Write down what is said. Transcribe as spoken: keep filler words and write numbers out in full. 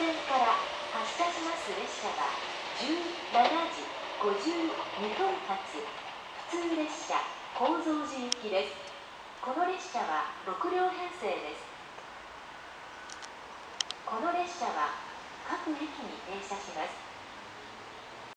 線から発車します列車はじゅうしちじごじゅうにふん発普通列車高蔵寺行きです。この列車はろくりょう編成です。この列車は各駅に停車します。